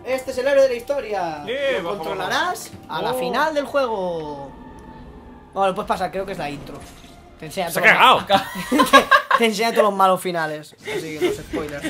Este es el héroe de la historia. Lo Bajo, controlarás a la Oh. final del juego. Bueno, lo puedes pasar, creo que es la intro. Te enseña ¡Se ha todos cagado! te enseña todos los malos finales. Así que los spoilers.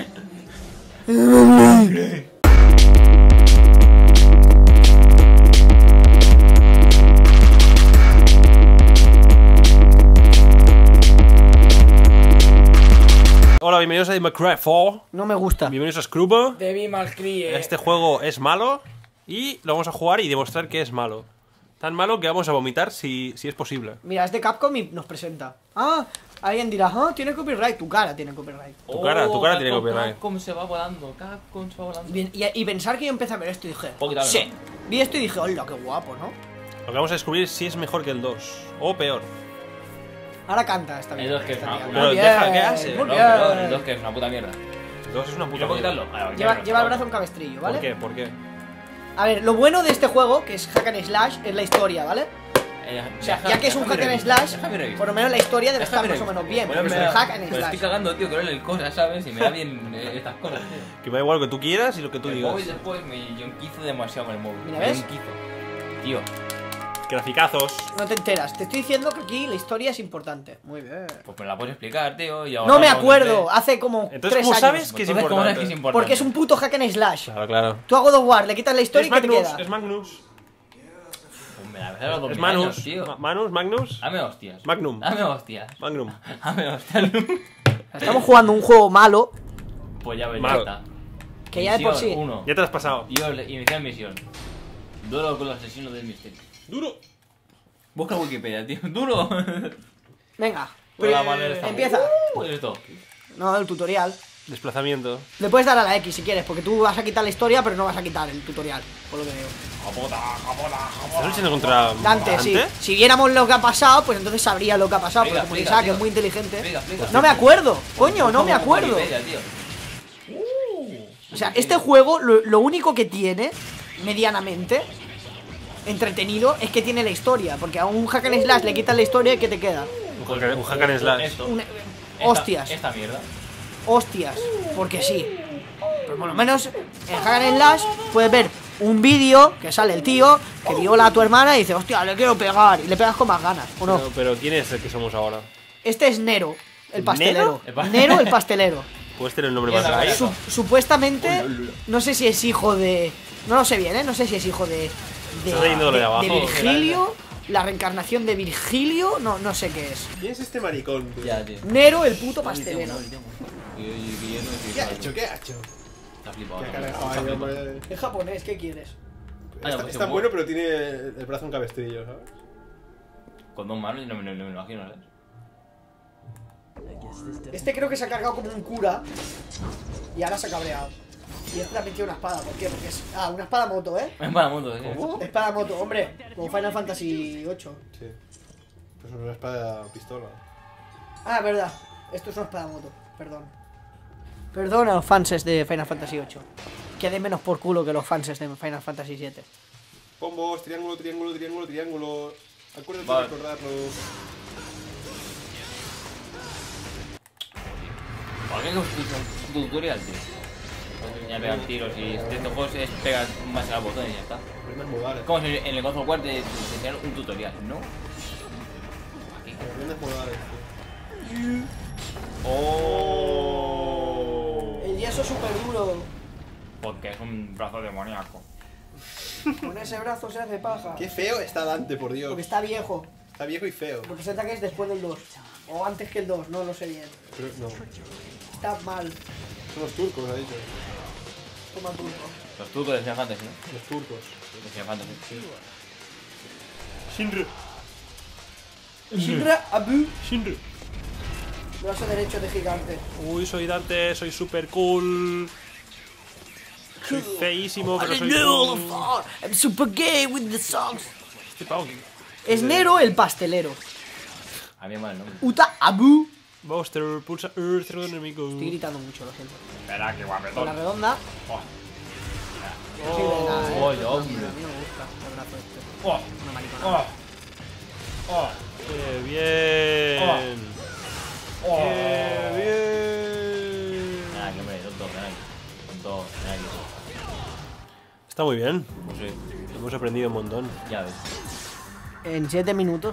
Hola, bienvenidos a Democrat 4. No me gusta. Bienvenidos a Scrubbo. Devil May Cry. Este juego es malo y lo vamos a jugar y demostrar que es malo. Tan malo que vamos a vomitar si es posible. Mira, es de Capcom y nos presenta. Ah, alguien dirá, ah, tiene copyright. Tu cara tiene copyright. Tu cara tiene copyright. Capcom se va volando, Capcom se va volando. Bien, y pensar que yo empecé a ver esto y dije, Poquito, sí. ¿no? Vi esto y dije, hola, qué guapo, ¿no? Lo que vamos a descubrir es si es mejor que el 2 o peor. Ahora canta esta El bien. 2 que es esta una bien. puta Pero Muy deja, bien, ¿qué hace? muy No, bien. pero el 2 que es una puta mierda. El 2 es una ¿Y puta no puedo mierda. quitarlo? Lleva el brazo un cabestrillo, ¿vale? ¿Por qué? ¿Por qué? A ver, lo bueno de este juego, que es hack and slash, es la historia, ¿vale? O sea, ya que es un hack and slash, por lo menos la historia debe estar más o menos bien, porque es un hack and Me estoy slash. cagando, tío, que no le cosas, ¿sabes? Y me da bien estas cosas, tío. Que me da igual lo que tú quieras y lo que tú El digas. móvil después me yonquizo demasiado con el móvil. Mira, Me ¿ves? yonquizo. Tío, Graficazos. No te enteras, te estoy diciendo que aquí la historia es importante. Muy bien. pues me la puedes explicar, tío. Y No me acuerdo, hace como Entonces, 3 ¿cómo años. sabes que es Entonces, ¿cómo sabes importante? que es importante? Porque es un puto hack and slash. Claro, claro. Tú a God of War le quitas la historia Es y ¿qué te Magnus, queda? es Magnus. Pues me la ves a los 2000 Es Manus. años, tío. Manus, Magnus. Dame hostias. Magnum. Dame hostias. Magnum. Dame hostias. Estamos jugando un juego malo, Pues ya ves, Mal. ya está. que ya de por sí. Misión 1. Ya te lo has pasado. Iniciar misión. Duro con los asesinos del misterio. Duro. Busca Wikipedia, tío. Duro. Venga, Por la manera esta. empieza. Esto. No, el tutorial. Desplazamiento. Le puedes dar a la X si quieres, porque tú vas a quitar la historia, pero no vas a quitar el tutorial, por lo que veo. ¿Estás luchando contra Dante, sí. Si viéramos lo que ha pasado, pues entonces sabría lo que ha pasado, Explica, porque explica, Isaac tío. es muy inteligente. Explica. No me acuerdo, coño, no me Busca acuerdo. Wikipedia, tío. O sea, este juego, lo único que tiene, medianamente, entretenido, es que tiene la historia. Porque a un hack and slash le quitas la historia y ¿qué te queda? un hack and slash. Esto. Hostias, Esta mierda. hostias, porque sí. Pero por lo menos en hack and slash puedes ver un vídeo que sale el tío que viola a tu hermana y dice, hostia, le quiero pegar. Y le pegas con más ganas, ¿o no? Pero ¿quién es el que somos ahora? Este es Nero, el pastelero. ¿Nero? Nero, el pastelero. ¿Puedes tener el nombre más Mierda, guay? Supuestamente, no sé si es hijo de... No lo sé bien, ¿eh? No sé si es hijo de... Estás leyendo lo de abajo. Virgilio, la reencarnación de Virgilio, no sé qué es. ¿Quién es este maricón? Ya, tío. Nero, el puto pastelero. ¿Qué ha hecho? ¿Qué ha hecho? Está flipado. ¿Qué Está carajo? flipado. Hombre. Es japonés, ¿qué quieres? Está bueno, pero tiene el brazo un cabestrillo, ¿sabes? Con dos manos no me lo imagino, ¿sabes? Este creo que se ha cargado como un cura y ahora se ha cabreado. Y este también tiene una espada, ¿por qué? Porque es... Ah, una espada moto, ¿eh? Es para moto, ¿eh? Espada moto, hombre, como Final Fantasy VIII. Sí. Pues una espada pistola. Ah, verdad, esto es una espada moto, perdón. Perdón a los fanses de Final Fantasy VIII. Que den menos por culo que los fanses de Final Fantasy VII. Combos, triángulo, triángulo, triángulo, triángulo. Acuérdate Vale. de recordarlo. ¿Por qué es un tutorial, tío? Ya pegan tiros y este juego es pegar más al botón y ya está. Problemas modales. Como si en el God of War te enseñaron un tutorial, ¿no? Aquí. Problemas modales. ¡Oh! El yeso es súper duro. Porque es un brazo demoníaco. Con ese brazo se hace paja. Qué feo está Dante, por Dios. Porque está viejo. Está viejo y feo. Porque se que es después del 2. O antes que el 2, no lo sé bien. Pero no. Está mal. Son los turcos, ha dicho. Toma turco. Los turcos de Final Fantasy, ¿no? Los turcos. De Final Fantasy. Shinra. Shinra Abu. Shinra. Brazo derecho de gigante. Uy, soy Dante, soy super cool. Soy feísimo, pero soy cool. I'm super gay with the songs. Este pavo. Es Nero el pastelero. A mí me va el nombre. Uta Abu. Buster, pulsa Earth, cerdo enemigo. Estoy gritando mucho, lo siento. Espera, que Con la guapetón. redonda. Oh, No sirve de nada, oh, ¿eh? hombre. A mí no me gusta el brazo este. oh, Una maricona. oh, oh, ¡Qué bien! oh. ¡Qué bien! Nada, que hombre, tonto, ven aquí. Tonto, ven aquí. Está muy bien. Pues sí, Hemos aprendido un montón. ya ves. En 7 minutos.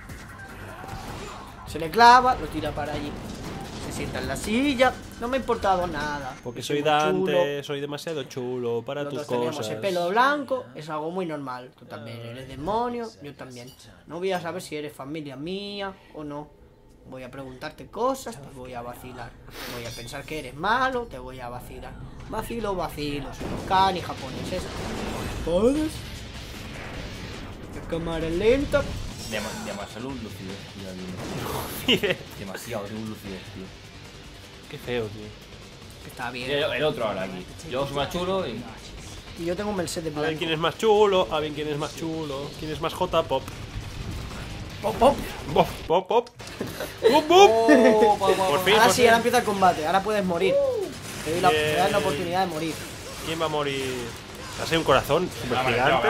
Se le clava, lo tira para allí. Se sienta en la silla. No me ha importado nada. Porque Soy soy muy chulo. Dante, soy demasiado chulo para Los tus dos tenemos cosas. el pelo blanco, es algo muy normal. Tú también eres demonio, yo también. No voy a saber si eres familia mía o no. Voy a preguntarte cosas, te voy a vacilar. Voy a pensar que eres malo, te voy a vacilar. Vacilo, vacilo, son los cani japoneses. ¿Puedes? La cámara lenta. Demasiado lucidez, demasiado lucidez, tío. Qué feo, tío. Que está bien. El otro ahora aquí. Yo soy más chulo y... Y yo tengo un Mercedes A ver blanco. quién es más chulo, a ver quién es más chulo, quién es más J-pop. Pop, pop. Pop, pop, pop. Pop, pop. Por fin, Ahora por sí, fin. ahora empieza el combate, ahora puedes morir. Te das la oportunidad de morir. ¿Quién va a morir? ¿Ha sido un corazón super gigante?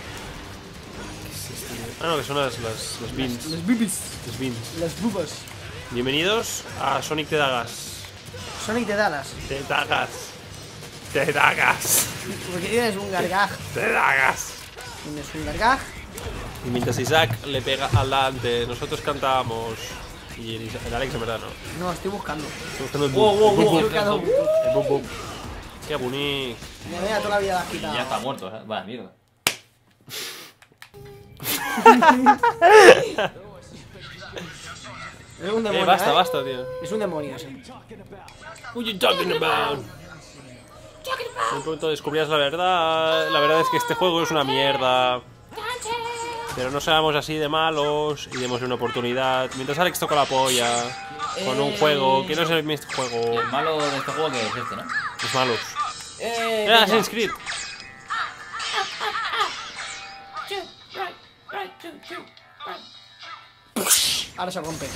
Ah, no, que son las beans. Los bibis, Las beans. las bubas. Bienvenidos a Sonic Te Dagas. Sonic de Dallas. Te Dagas. Te Dagas. Porque tienes un gargaj. Te Dagas. Tienes un gargaj. Y mientras Isaac le pega al Dante, nosotros cantamos. Y el Alex, en verdad, no. No, estoy buscando. Estoy buscando el Wow, wow, boom, wow. boom, Estoy buscando. el boom, boom. Qué bonito. Me vea toda la vida la has Y quitado. ya está muerto, ¿eh? Vaya mierda. Es un demonio. Basta, ¿eh? basta, tío. Es un demonio ese. What you talking about? De pronto descubrías la verdad. La verdad es que este juego es una mierda. Pero no seamos así de malos y démosle una oportunidad. Mientras Alex toca la polla con un juego que no es el mismo juego. El malo de este juego que es este, ¿no? Es malos. Venga. Assassin's Creed. Ahora se rompe.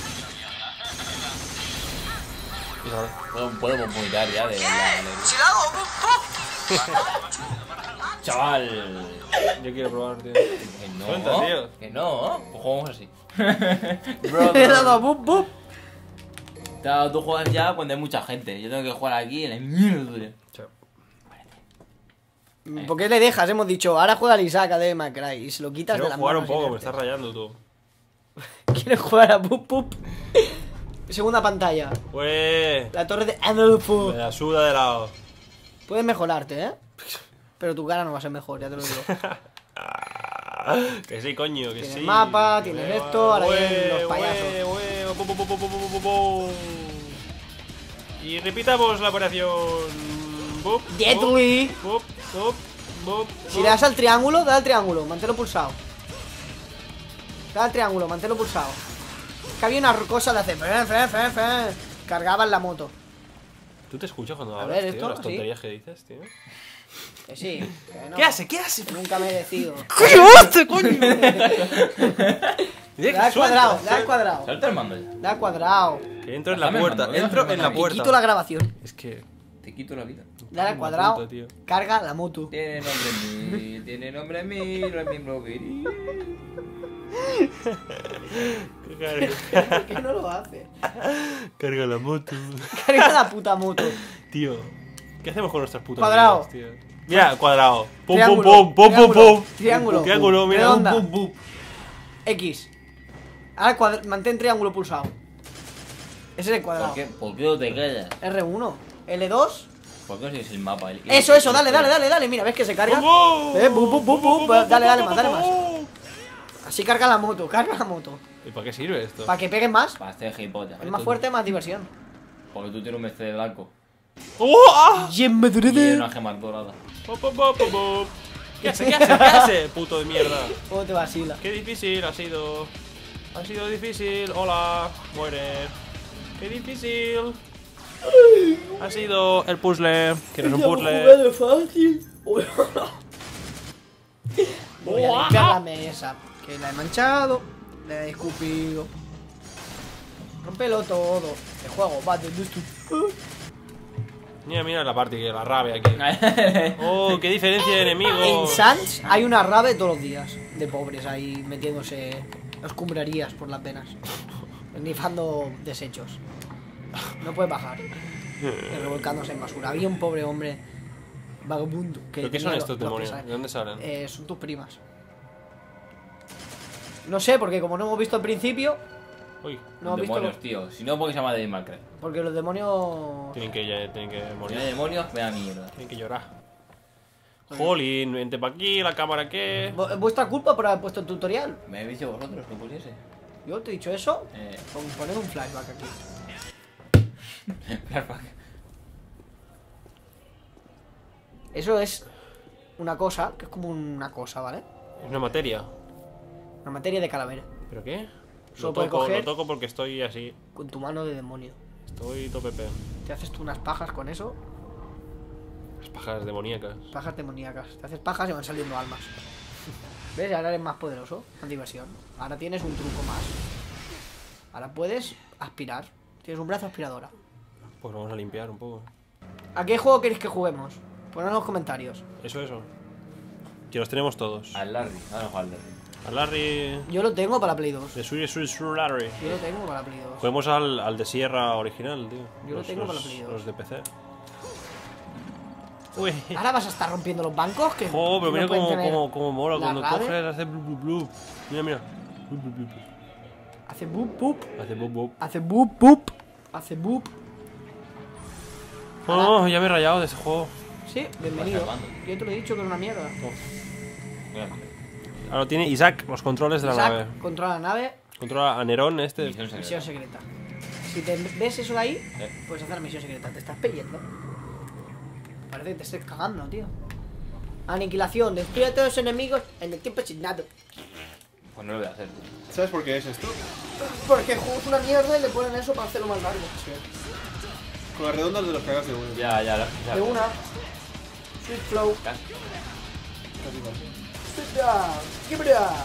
Y ahora. Puedo vomitar ya de la alegría. Chaval. Yo quiero probar, tío. Que no. Cuenta, tío. Que no. Pues jugamos así. Le he dado a bup bup. Tú juegas ya cuando hay mucha gente. Yo tengo que jugar aquí en la mierda. ¿Por qué le dejas? Hemos dicho, ahora juega al Isaac a Devil May Cry y se lo quitas Quiero de las jugar un manos. poco, y me le estás rayando tú. haces. ¿Quieres jugar a bup bup? Segunda pantalla. Pues. La torre de Adolfo. Me la suda de lado. Puedes mejorarte, ¿eh? Pero tu cara no va a ser mejor, ya te lo digo. Que sí, coño, que Tienes sí. mapa, tienes esto, ahora vienen los payasos. Y repitamos la operación. Bup, Deadly. bup, bup, bup, Si bup. le das al triángulo, da al triángulo, manténlo pulsado. Da al triángulo, manténlo pulsado. Es que había una cosa de hacer. Cargaba en la moto. ¿Tú te escuchas cuando A hablas, ver, tío? esto, Las sí. tonterías que dices, tío. Que sí. Que no. ¿Qué hace? ¿Qué hace? Nunca me decido. ¿Qué hace, coño? Da al cuadrado, da al cuadrado. Suelta el mando ya. Da al cuadrado. Que entro en la Déjame el puerta, mando, entro déjame en el la mando. Y puerta. quito la grabación. Es que. Te quito la vida. Dale al Me cuadrado. apunto, tío. Carga la moto. Tiene nombre mí, tiene nombre mí, no es miembro viril. ¿Por qué no lo hace? Carga la moto. Carga la puta moto. Tío, ¿qué hacemos con nuestras putas Cuadrado. vidas, tío? Mira, cuadrado. Pum, Triángulo, pum, pum, pum, pum, triángulo, pum. triángulo, Triángulo, mira. redonda. Pum, pum, pum. X. Ahora mantén triángulo pulsado. Ese es el cuadrado. ¿Por qué no te callas? R1. L2. ¿Por qué no sigues el mapa? Eso, dale, dale, dale, dale. Mira, ¿ves que se carga? Bum, Bum, bum, bum, bum. Dale, dale más, dale más. bum. Así carga la moto, carga la moto. ¿Y para qué sirve esto? Para que peguen más. Para este gilipollas. Es más fuerte, más diversión. Porque tú tienes un Mercedes blanco. ¡Oh! ¡Ah! Y en Y Madrid. una gema dorada. Pum, pum, pum, pum, pum. ¿Qué hace? ¿Qué hace? ¿Qué hace? Puto de mierda. ¿Cómo te vacila? Qué difícil ha sido. Ha sido difícil. Hola. Muere. Qué difícil. Ha sido el puzzle. Que no es un puzzle. fácil. Voy a limpiar la mesa. Que la he manchado. La he escupido. Rómpelo todo. El juego va de esto. Mira, mira la parte, la rabia aquí. Oh, qué diferencia de En enemigos. Sans hay una rave todos los días. De pobres ahí metiéndose escumbrarías por las venas. Nifando desechos. No puedes bajar. Y revolcándose en basura. Había un pobre hombre Vagabundo. ¿Pero qué son tenía estos los demonios? pies ahí. ¿De dónde salen? Son tus primas. No sé, porque como no hemos visto al principio, Uy, no hemos visto. Demonios, tío. Si no, ¿por qué se llama de Minecraft? Porque los demonios. tienen que Si no morir. hay demonios, me da mierda. Tienen que llorar. Jolín, vente pa' aquí, la cámara qué. Es vuestra culpa por haber puesto el tutorial. Me habéis dicho vosotros que pusiese. Yo te he dicho eso. Eh. Con poner un flashback aquí. Flashback. Eso es una cosa, que es como una cosa, ¿vale? Es una materia. Una materia de calavera. ¿Pero qué? Solo puedes coger Lo toco porque estoy así. con tu mano de demonio. Estoy topepe. Te haces tú unas pajas con eso. Las pajas demoníacas. Pajas demoníacas. Te haces pajas y van saliendo almas. ¿Ves? Ahora eres más poderoso. Más diversión. Ahora tienes un truco más. Ahora puedes aspirar. Tienes un brazo aspiradora. Pues vamos a limpiar un poco. ¿A qué juego queréis que juguemos? Poned en los comentarios. Eso. Que los tenemos todos. Al Larry. Ahora no juega al Larry. A Larry. Yo lo tengo para Play 2. De Swedish Larry. Yo lo tengo para Play 2. Juguemos al de Sierra original, tío. Yo lo tengo para Play 2. Los de PC. Uy. Ahora vas a estar rompiendo los bancos. Que Oh, pero no mira pueden tener cómo mola la cuando rave. coges, hace blu blu. Mira. Blu, blu, blu. Hace boop boop. Hace bub bub. Hace boop boop. Hace boop. Oh, ya me he rayado de ese juego. Sí, bienvenido. ¿Cuándo? Yo te lo he dicho que es una mierda. Mira. Ahora tiene Isaac los controles de la Isaac, nave. controla la nave. Controla a Nerón este. Misión secreta. Misión secreta. Si te ves eso de ahí, puedes hacer la misión secreta. Te estás peyendo. Parece que te estés cagando, tío. Aniquilación. Destruye a todos los enemigos en el tiempo asignado. Pues no lo voy a hacer. ¿Sabes por qué es esto? Porque el juego es una mierda y le ponen eso para hacerlo más largo. Con las redondas de los que hagas de uno. Ya. De una. Sweet flow. Casi. Casi, casi. Sit down. Give it up.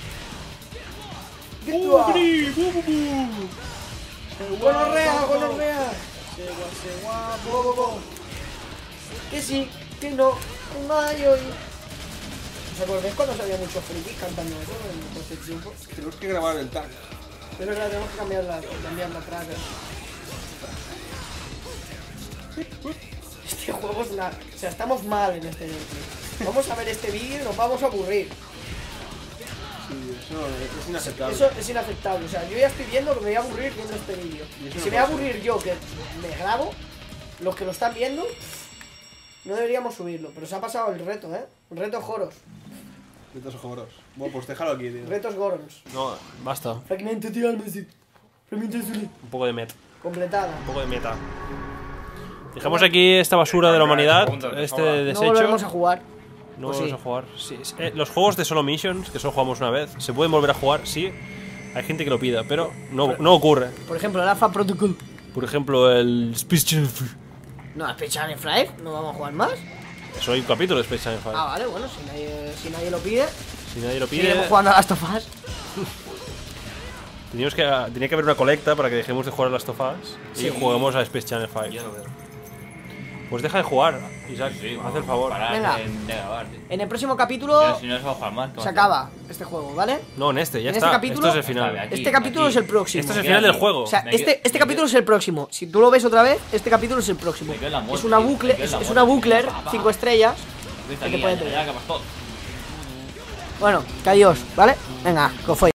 Get up. Gonorrea. Bo, bo, bo. Que sí, que no. Un gallo y... ¿Os acordáis cuando salía muchos frikis cantando eso en este tiempo? Tenemos que grabar el tag. Es verdad, tenemos que cambiar la tracker. Este juego es una... O sea, estamos mal en este gameplay. Vamos a ver este vídeo y nos vamos a aburrir. Sí, eso es inaceptable. Eso es inaceptable. O sea, yo ya estoy viendo que me voy a aburrir viendo este vídeo. Y eso Si no me voy a puede aburrir yo que me grabo, los que lo están viendo, no deberíamos subirlo. Pero se ha pasado el reto, ¿eh? El reto Joros. Retos ojoros. Bueno, pues déjalo aquí, tío. Retos Gorons. No, basta. Fragmento de alma, sí. Fragmento de Zully. Un poco de meta. Completada. Un poco de meta. Dejamos aquí esta basura de la humanidad. Este No desecho. volveremos a jugar. No Pues vamos sí. a jugar. Sí, los juegos de solo missions, que solo jugamos una vez, se pueden volver a jugar, sí. Hay gente que lo pida, pero no ocurre. Por ejemplo, el Alpha Protocol. Por ejemplo, el Space Channel. No, Space Channel 5. No vamos a jugar más. Eso hay un capítulo de Space Channel 5. Ah, vale, bueno, si nadie lo pide, Si nadie lo pide, seguiremos jugando a Last of Us. tenía que haber una colecta para que dejemos de jugar a Last of Us y juguemos a Space Channel 5. Yo lo veo. Pues deja de jugar, Isaac, Sí, haz el favor. Parar Venga. de grabar, tío. En el próximo capítulo Si no se va a jugar más. ¿qué se va a hacer? acaba este juego, ¿vale? No, en este, ya En está. este capítulo- Esto es el final. Aquí, Este capítulo aquí. es el próximo. Esto es el Me final queda del aquí. juego. O sea, Me este quedo- capítulo es el próximo. Si tú lo ves otra vez, este capítulo es el próximo. Me quedo en la muerte, Es una tío. bucle, Me quedo en la es muerte. una bucler, Va, va. 5 estrellas. Dice que aquí, puede ya, tener. ya acabas todo. Bueno, que adiós, ¿vale? Venga, que os folléis.